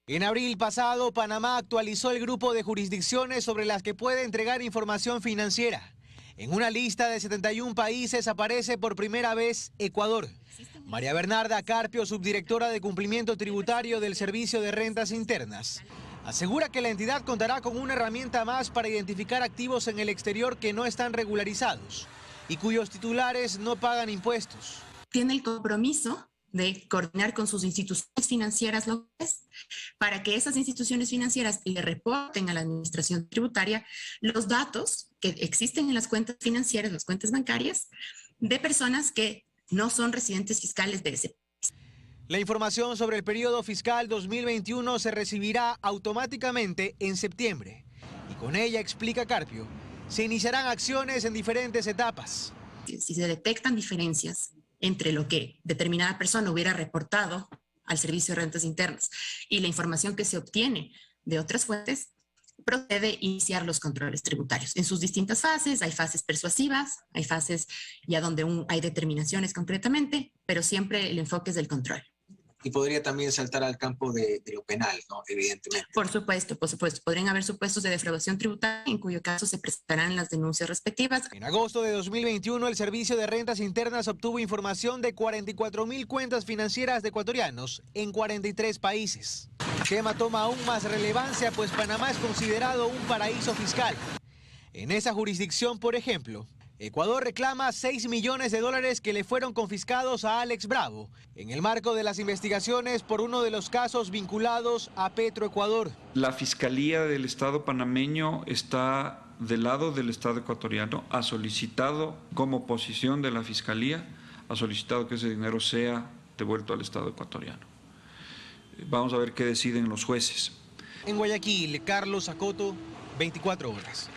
En abril pasado, Panamá actualizó el grupo de jurisdicciones sobre las que puede entregar información financiera. En una lista de 71 países aparece por primera vez Ecuador. María Bernarda Carpio, subdirectora de cumplimiento tributario del Servicio de Rentas Internas, asegura que la entidad contará con una herramienta más para identificar activos en el exterior que no están regularizados y cuyos titulares no pagan impuestos. Tiene el compromiso de coordinar con sus instituciones financieras locales para que esas instituciones financieras le reporten a la administración tributaria los datos que existen en las cuentas financieras, las cuentas bancarias, de personas que no son residentes fiscales de ese país. La información sobre el periodo fiscal 2021 se recibirá automáticamente en septiembre y con ella, explica Carpio, se iniciarán acciones en diferentes etapas. Si se detectan diferencias entre lo que determinada persona hubiera reportado al Servicio de Rentas Internas y la información que se obtiene de otras fuentes, procede a iniciar los controles tributarios en sus distintas fases. Hay fases persuasivas, hay fases ya donde hay determinaciones concretamente, pero siempre el enfoque es del control. Y podría también saltar al campo de lo penal, ¿no? Evidentemente. Por supuesto. Podrían haber supuestos de defraudación tributaria, en cuyo caso se presentarán las denuncias respectivas. En agosto de 2021, el Servicio de Rentas Internas obtuvo información de 44.000 cuentas financieras de ecuatorianos en 43 países. El tema toma aún más relevancia, pues Panamá es considerado un paraíso fiscal. En esa jurisdicción, por ejemplo, Ecuador reclama $6 millones que le fueron confiscados a Alex Bravo en el marco de las investigaciones por uno de los casos vinculados a Petroecuador. La Fiscalía del Estado panameño está del lado del Estado ecuatoriano, ha solicitado como posición de la Fiscalía, ha solicitado que ese dinero sea devuelto al Estado ecuatoriano. Vamos a ver qué deciden los jueces. En Guayaquil, Carlos Acoto, 24 horas.